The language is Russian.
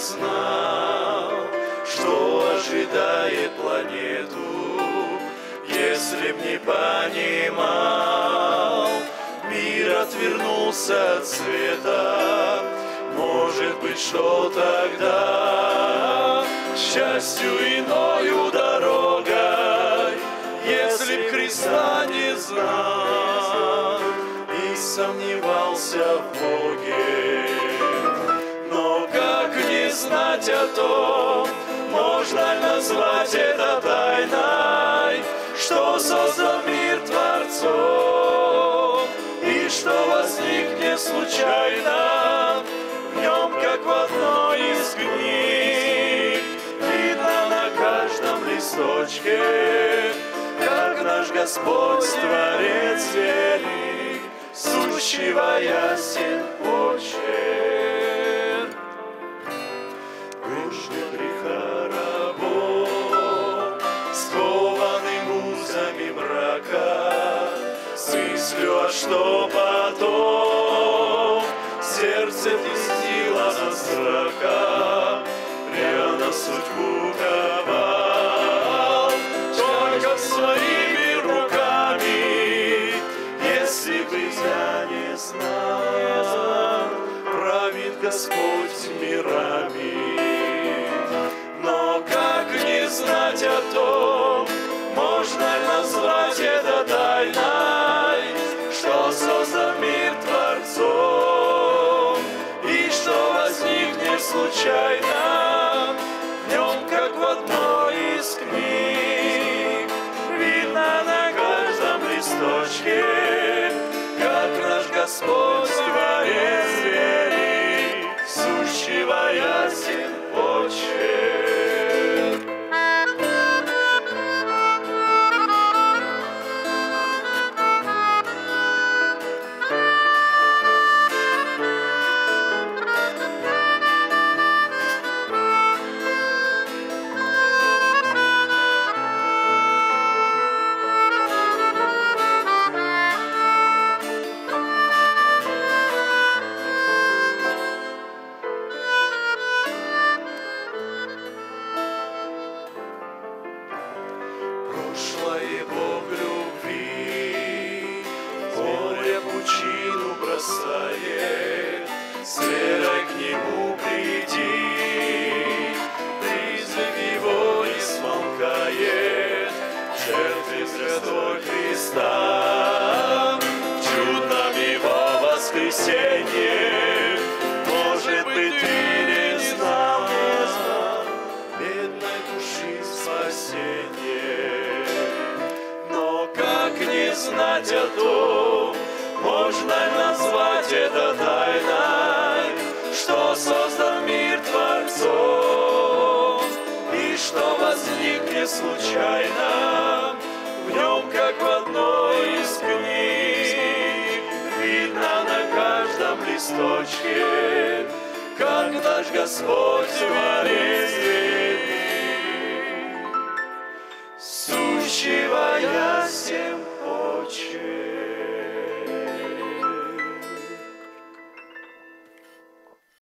знал, что ожидает планету, если б не понимал, мир отвернулся от света. Может быть, что тогда счастью иною дорогой, если б Христа не знал и сомневался в Боге. Но как не знать о том, можно ли назвать это тайной, что создан мир Творцом, и что возник не случайно в нем, как в одной из книг. Видно на каждом листочке, как наш Господь Творец велик, сущего ясен почерк. Прежде греха рабом, скованным узами мрака, с мыслью, а что потом, сердце вместило от страха, рьяно судьбу ковал, только своими руками, если бы я не знал, правит Господь мирами. Но как не знать о том, можно ли назвать это тайной, что создан мир Творцом, и что возник не случайно в нем, как в одной из книг. Видно на каждом листочке, как наш Господь Творец велик, сущего ясен почерк. Прошлое Бог любви, море пучину бросает, с верой к Нему приди, призыв Его не смолкает, жертве Святой Христа, чудном Его воскресенье. Может быть, ты не знал бедной души спасение. Но как не знать о том, можно ли назвать это тайной, что создан мир Творцом, и что возник не случайно в нем, как в одной из книг. Видно на каждом листочке, как наш Господь Творец велик,